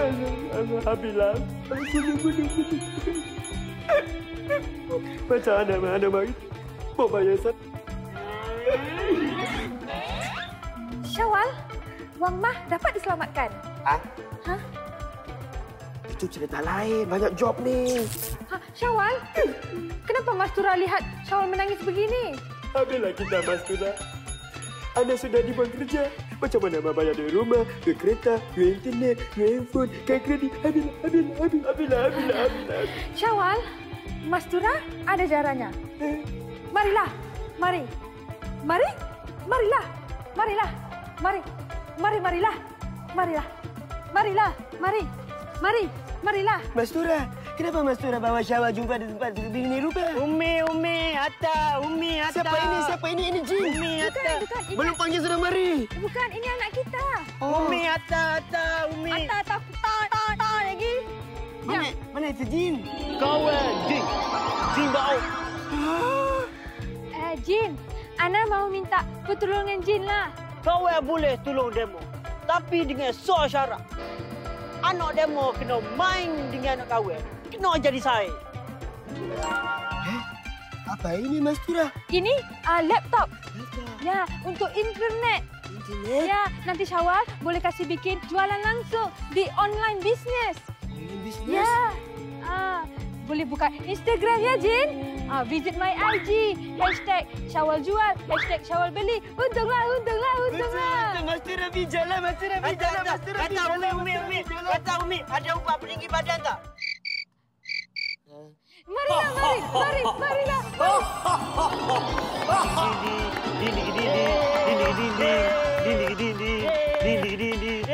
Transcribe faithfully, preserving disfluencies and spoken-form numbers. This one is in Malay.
Alhamdulillah. Macam mana mana mari? Mau bayar sat? Syawal, Wang Mah dapat diselamatkan. Ah? Hah? Itu cerita lain. Banyak job ni. Ha, Syawal, kenapa Mas Tura lihat Syawal menangis begini? Habislah kita, Mas Tura. Anda sudah dibuang kerja. Macam mana Abang bayar dari rumah, ke kereta, ke internet, ke handphone, ke kredit. Habislah, habislah, habislah, habislah, habislah, habislah. Syawal, Mas Tura ada caranya. Marilah, mari. Mari, marilah. Marilah, mari. Mari, marilah. Marilah. Marilah, mari. Mari, marilah. Mas Tura, kenapa Mas Tura bawa Syawal jumpa di tempat begini rupa? Umi, Umi, Atta, Umi, Atta. Siapa ini? Siapa ini? Ini Jin. Umi, Atta. Bukan, bukan. Ini, Belum panggil sudah mari. bukan, ini anak kita. Oh. Umi, Atta, Atta, Umi. Atta, atta, ta, ta, ta lagi. Mana? Mana itu Jin? Kawan, Jin. Jin bau. Eh, Jin, Ana mau minta pertolongan Jin lah. Kawan boleh tolong demo. Tapi dengan soal syarat. Anak demo kena main dengan anak kawan. Kena jadi saya. Eh? Apa ini, Mas Tura? Ini uh, laptop. Laptop. Ya, untuk internet. Internet? Ya, nanti Syawal boleh kasih bikin jualan langsung di online business. Online bisnes? Ya. Ah, boleh buka Instagram ya, Jin. Ah, visit my I G. Hashtag Syawal jual. Hashtag Syawal beli. Untunglah, untunglah, untunglah. Betul, Mas Tura bijalah, Mas Tura bijalah, Mas Tura Kata Umi, Umi, Umi. Kata Umi, ada upah peninggi badan tak? Marilah, mari, mari, marilah. Dinding, dinding, dinding, dinding, dinding, dinding, dinding, dinding,